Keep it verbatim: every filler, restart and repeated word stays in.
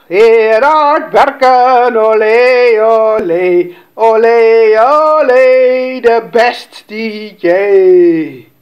Heel hard werken, olé, olé, olé, olé, de best D J.